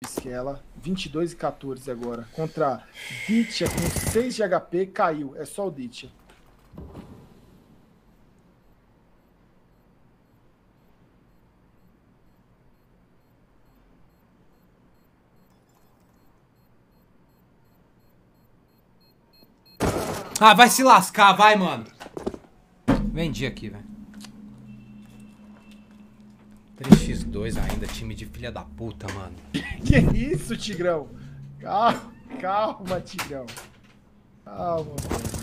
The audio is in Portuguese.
Ela 22 e 14 agora. Contra Ditya com 6 de HP, caiu. É só o Ditya. Ah, vai se lascar, vai, mano. Vendi aqui, velho. 3x2 ainda, time de filha da puta, mano. Que isso, Tigrão? Calma, Tigrão. Calma, mano.